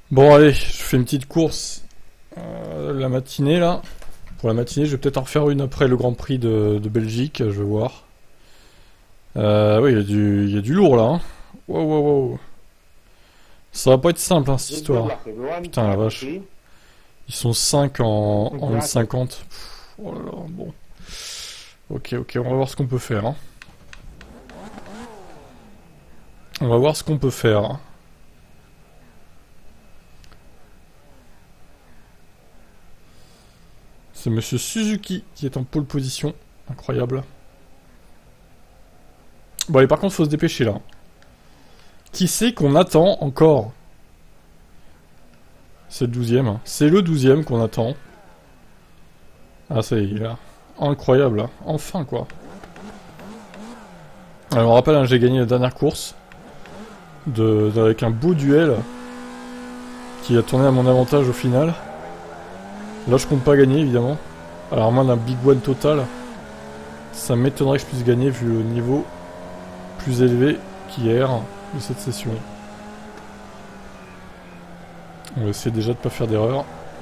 Bon allez, je fais une petite course la matinée là. Pour la matinée, je vais peut-être en refaire une après le Grand Prix de Belgique, je vais voir. Oui, il y a du lourd là. Hein. Wow, wow, wow. Ça va pas être simple hein, cette Good, good histoire. luck, everyone. Putain la vache. RPC. Ils sont 5 en Congratulations. 1,50. Oh là là, bon. Ok, ok, on va voir ce qu'on peut faire. Hein. On va voir ce qu'on peut faire. Hein. C'est Monsieur Suzuki qui est en pole position. Incroyable. Bon allez, par contre, faut se dépêcher là. Qui c'est qu'on attend encore? C'est le 12e. Hein. C'est le 12e qu'on attend. Ah ça y est, il est là. Incroyable là. Enfin quoi. Alors on rappelle, hein, j'ai gagné la dernière course. Avec un beau duel. Qui a tourné à mon avantage au final. Là je compte pas gagner évidemment. Alors à moins d'un big one total. Ça m'étonnerait que je puisse gagner vu le niveau plus élevé qu'hier de cette session. On va essayer déjà de pas faire d'erreur.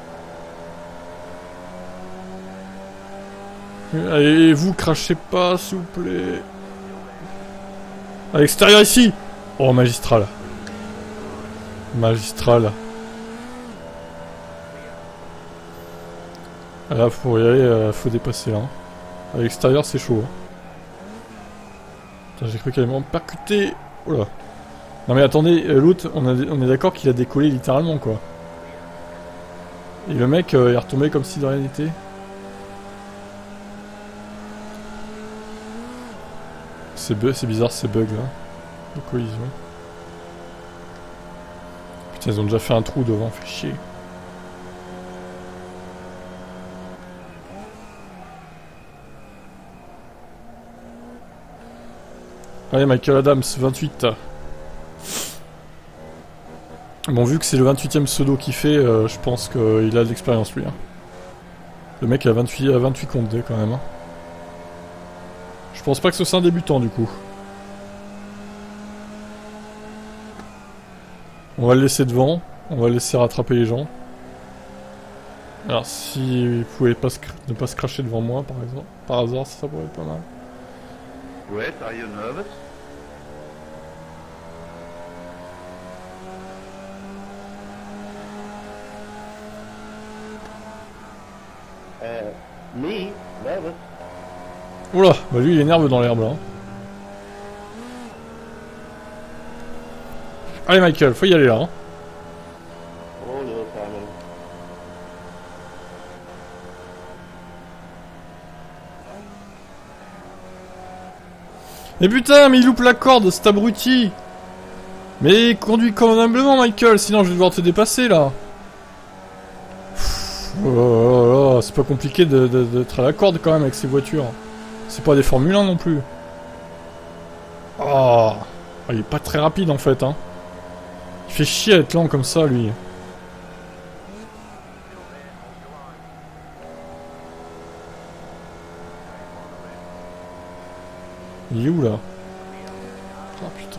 Allez, vous crachez pas, s'il vous plaît. À l'extérieur ici. Oh, magistral. Magistral. Là, faut y aller, faut dépasser là. À l'extérieur, c'est chaud. Hein. Putain, j'ai cru qu'elle allait me percuter. Oh là. Non mais attendez, l'autre, on est d'accord qu'il a décollé littéralement quoi. Et le mec est retombé comme si de rien n'était. C'est bizarre ces bugs là. De collision. Putain, ils ont déjà fait un trou devant, fait chier. Allez, Michael Adams, 28. Bon, vu que c'est le 28ème pseudo qu'il fait, je pense qu'il a de l'expérience lui. Hein. Le mec a 28 comptes D quand même. Hein. Je pense pas que ce soit un débutant du coup. On va le laisser devant, on va le laisser rattraper les gens. Alors si vous pouvez pas ne pas se cracher devant moi par exemple, par hasard, ça pourrait être pas mal. Brett, are you nervous? Me? Nervous? Oula, bah lui il est nerveux dans l'herbe là. Hein. Allez Michael, faut y aller là. Hein. Oh, little Simon. Mais putain, mais il loupe la corde, cet abruti. Mais conduis convenablement Michael, sinon je vais devoir te dépasser là. Oh là là, c'est pas compliqué d'être à la corde quand même avec ces voitures. C'est pas des Formule 1 non plus. Oh, il est pas très rapide en fait. Hein. Il fait chier à être lent comme ça lui. Il est où là? Oh putain.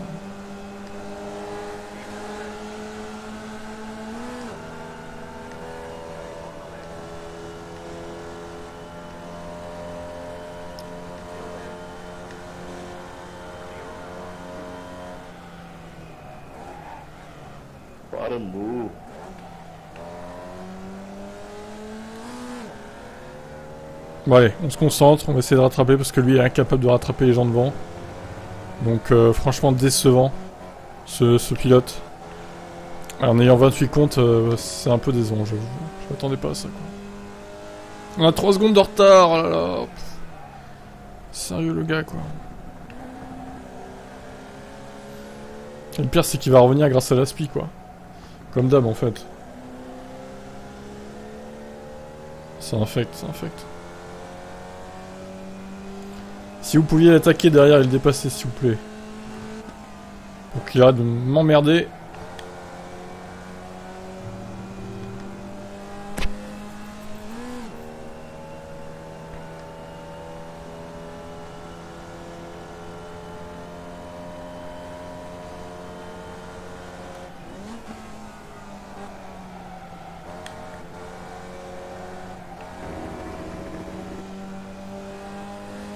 What a move. Bon allez, on se concentre, on va essayer de rattraper parce que lui est incapable de rattraper les gens devant. Donc franchement décevant ce pilote. Alors, en ayant 28 comptes, c'est un peu décevant, je m'attendais pas à ça quoi. On a 3 secondes de retard, oh là là. Sérieux le gars quoi. Et le pire c'est qu'il va revenir grâce à l'aspi quoi. Comme d'hab en fait. Ça infecte, ça infecte. Si vous pouviez l'attaquer derrière et le dépasser s'il vous plaît. Pour qu'il arrête de m'emmerder.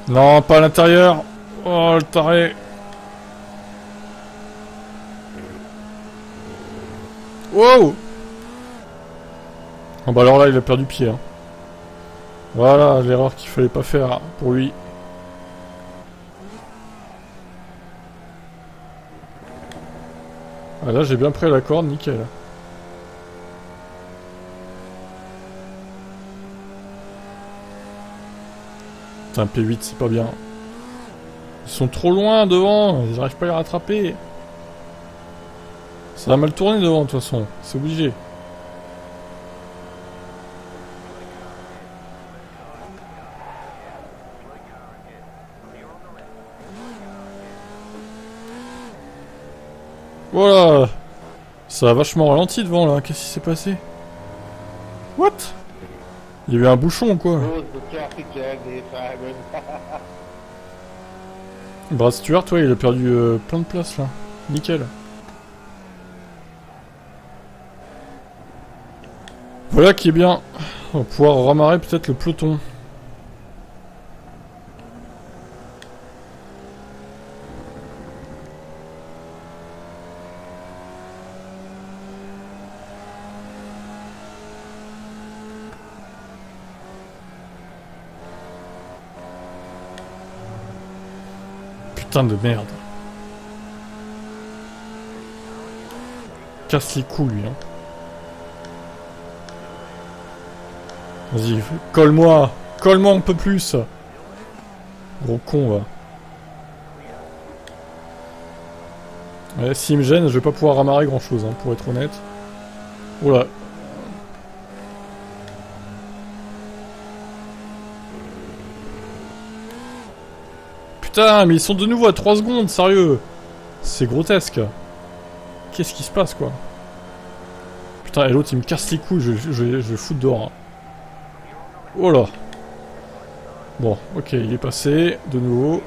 Non, pas à l'intérieur. Oh, le taré. Wow. Oh bah alors là, il a perdu pied. Hein. Voilà l'erreur qu'il fallait pas faire pour lui. Ah là, j'ai bien pris la corde, nickel. Putain, P8, c'est pas bien. Ils sont trop loin devant, j'arrive pas à les rattraper. Ça va mal tourner devant, de toute façon, c'est obligé. Voilà. Ça a vachement ralenti devant, là. Qu'est-ce qui s'est passé? What? Il y a eu un bouchon, quoi. Close the traffic jam there, Simon. Brad Stewart, ouais, il a perdu plein de place, là. Nickel. Voilà qui est bien. On va pouvoir ramarrer peut-être le peloton. Putain de merde. Casse les couilles, lui, hein. Vas-y, colle-moi. Colle-moi un peu plus. Gros con, va. Ouais, s'il me gêne, je vais pas pouvoir ramarrer grand-chose, hein, pour être honnête. Oula. Putain, mais ils sont de nouveau à 3 secondes, sérieux. C'est grotesque. Qu'est-ce qui se passe, quoi? Putain, et l'autre, il me casse les couilles, je vais foutre dehors. Hein. Oh là. Bon, ok, il est passé, de nouveau.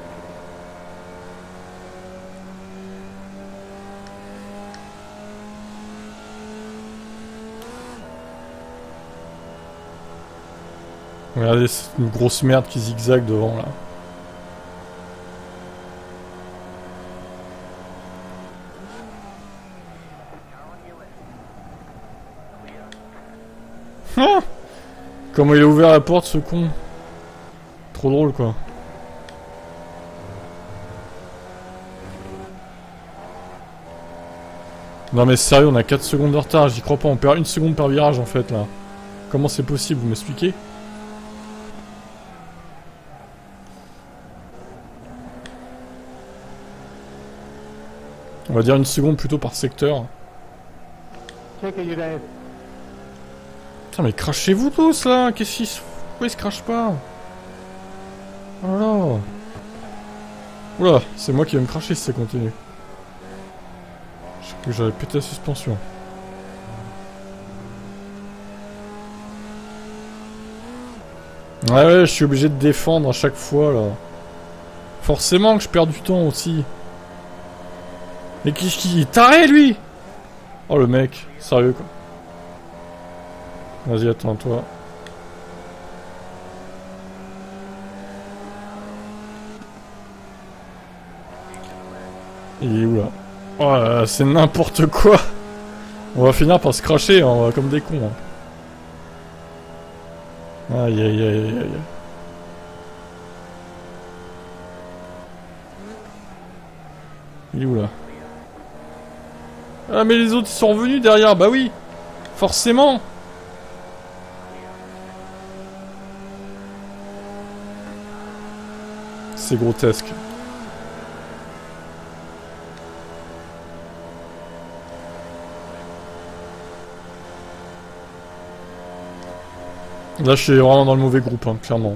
Regardez, c'est une grosse merde qui zigzague devant, là. Ah! Comment il a ouvert la porte, ce con? Trop drôle, quoi. Non mais sérieux, on a 4 secondes de retard, j'y crois pas, on perd 1 seconde par virage en fait là. Comment c'est possible, vous m'expliquez? On va dire 1 seconde plutôt par secteur. Check you down. Putain mais crachez-vous tous là, qu'est-ce qu'ils se... Pourquoi ils se crachent pas? Oh là là. Oula, c'est moi qui vais me cracher si ça continue. Je crois que j'avais pété la suspension. Ouais, je suis obligé de défendre à chaque fois là. Forcément que je perds du temps aussi. Mais qui est taré lui? Oh le mec, sérieux quoi. Vas-y, attends, toi. Il est où là? Oh là là, c'est n'importe quoi. On va finir par se cracher, hein, on va comme des cons. Hein. Aïe aïe aïe aïe aïe. Il est où là? Ah mais les autres ils sont revenus derrière, bah oui. Forcément. C'est grotesque. Là, je suis vraiment dans le mauvais groupe, hein, clairement.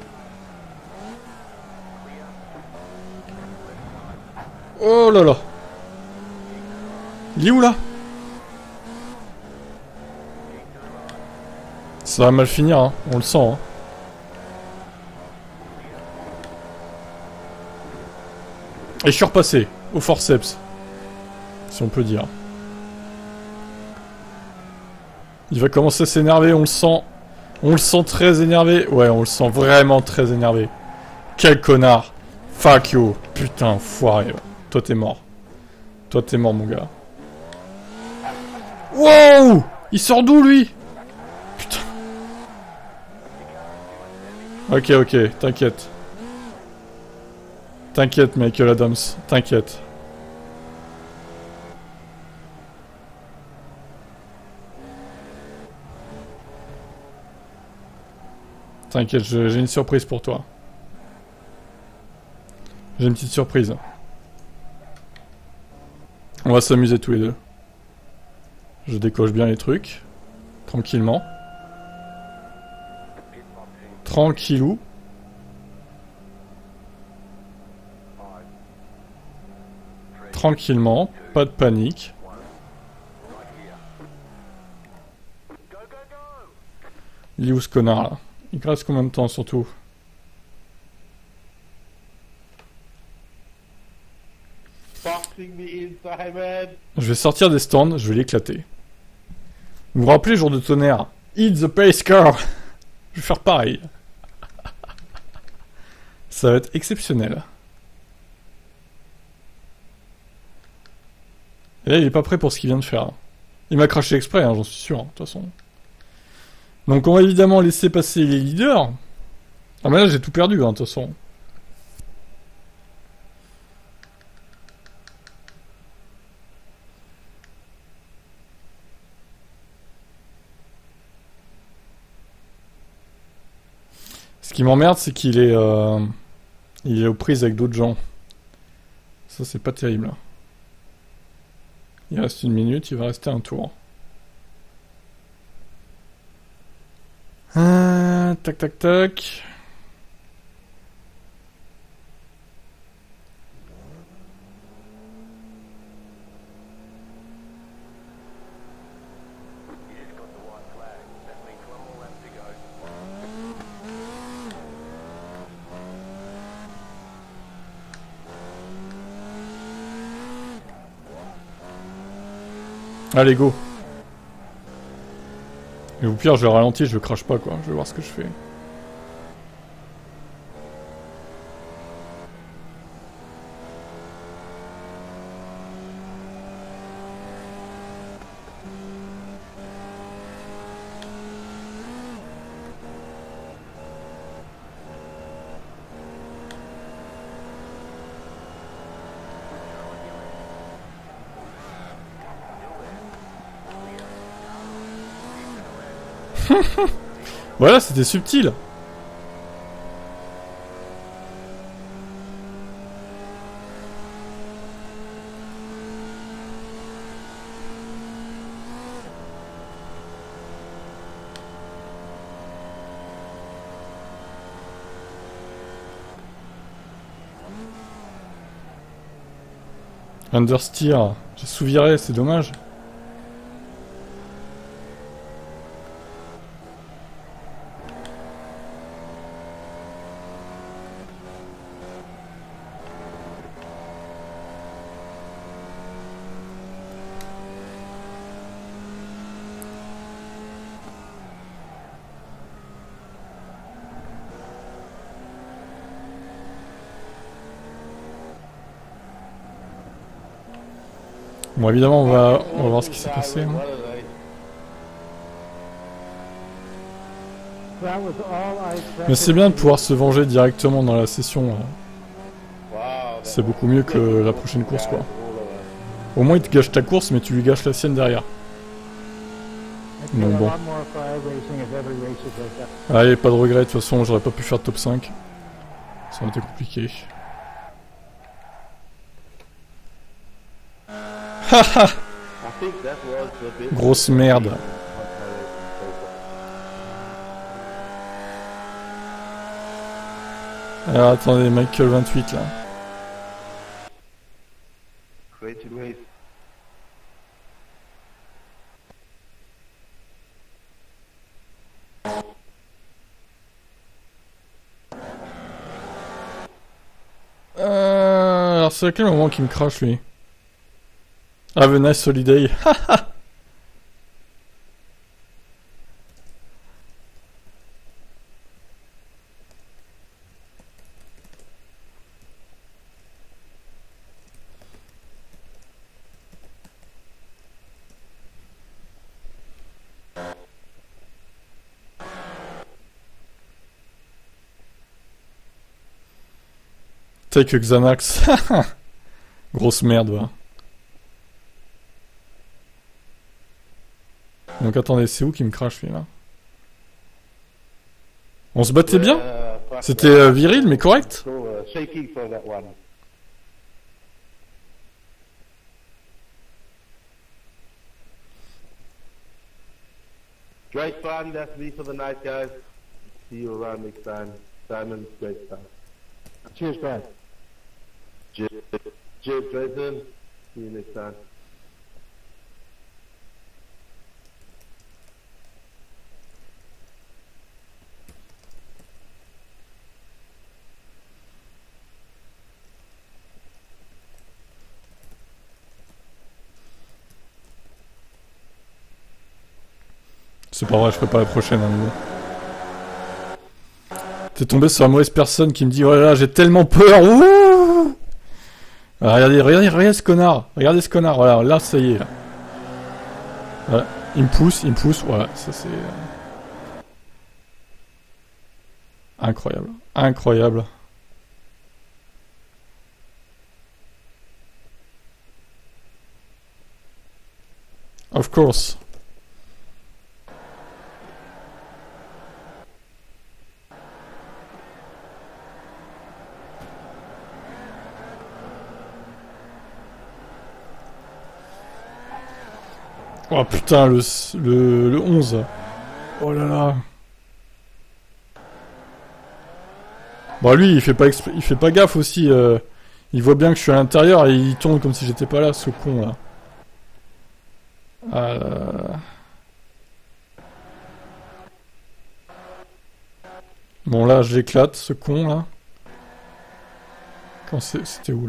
Oh là là. Il est où, là? Ça va mal finir, hein. On le sent, hein. Et je suis repassé, au forceps. Si on peut dire. Il va commencer à s'énerver, on le sent. On le sent très énervé. Ouais, on le sent vraiment très énervé. Quel connard. Fuck you. Putain, foiré. Toi t'es mort. Toi t'es mort mon gars. Wow. Il sort d'où lui? Putain. Ok, t'inquiète. T'inquiète Michael Adams, t'inquiète. T'inquiète, j'ai une surprise pour toi. J'ai une petite surprise. On va s'amuser tous les deux. Je décoche bien les trucs. Tranquillement. Tranquillou. Tranquillement, pas de panique. Il est où ce connard là? Il reste combien de temps surtout? Boxing me inside, man. Je vais sortir des stands, je vais l'éclater. Vous vous rappelez, jour de tonnerre? Eat the pace car. Je vais faire pareil. Ça va être exceptionnel. Et là, il est pas prêt pour ce qu'il vient de faire. Il m'a craché exprès, hein, j'en suis sûr, de toute façon. Donc on va évidemment laisser passer les leaders. Ah mais là, j'ai tout perdu, hein, de toute façon. Ce qui m'emmerde, c'est qu'il est, il est aux prises avec d'autres gens. Ça, c'est pas terrible. Il reste 1 minute, il va rester un tour. Tac, tac, tac. Allez, go. Et au pire, je le ralentis, je le crache pas, quoi. Je vais voir ce que je fais. Voilà, c'était subtil. Understeer, j'ai sous-viré, c'est dommage. Bon, évidemment, on va voir ce qui s'est passé. Hein. Mais c'est bien de pouvoir se venger directement dans la session. C'est beaucoup mieux que la prochaine course, quoi. Au moins, il te gâche ta course, mais tu lui gâches la sienne derrière. Donc bon. Allez, pas de regret, de toute façon, j'aurais pas pu faire top 5. Ça aurait été compliqué. Haha. Grosse merde. Alors attendez, Michael 28 là. Alors c'est à quel moment qu'il me crache lui? Have a nice holiday. steak Xanax. Grosse merde, va. Donc attendez, c'est où qui me crache lui là? On se battait bien? C'était viril mais correct? Shaky for that one. Great fun, that's me for the night, guys. See you around next time. Simon, great stuff. Cheers, Brad. Cheers, Jason. See you next time. C'est pas vrai, je ferai pas la prochaine à nouveau. T'es tombé sur la mauvaise personne qui me dit oh là là, j'ai tellement peur. Ouh ah, regardez ce connard. Regardez ce connard. Voilà, là ça y est. Là. Voilà. Il me pousse. Voilà, ça c'est incroyable, incroyable. Of course. Oh putain, le 11. Oh là là. Bon lui, il fait pas gaffe aussi. Il voit bien que je suis à l'intérieur et il tourne comme si j'étais pas là, ce con là. Bon là, je l'éclate, ce con là. Quand c'était où là?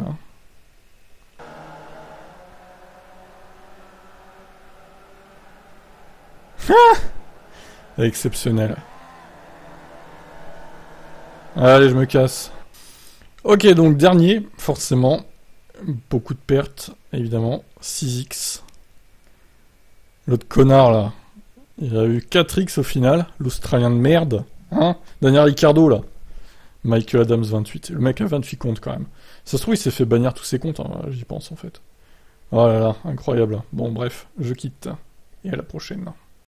Exceptionnel. Allez, je me casse. Ok, donc dernier, forcément. Beaucoup de pertes, évidemment. 6x. L'autre connard, là. Il a eu 4x au final. L'Australien de merde. Hein? Daniel Ricciardo, là. Michael Adams, 28. Le mec a 28 comptes, quand même. Ça se trouve, il s'est fait bannir tous ses comptes, hein, j'y pense, en fait. Oh là là, incroyable. Bon, bref, je quitte. Et à la prochaine.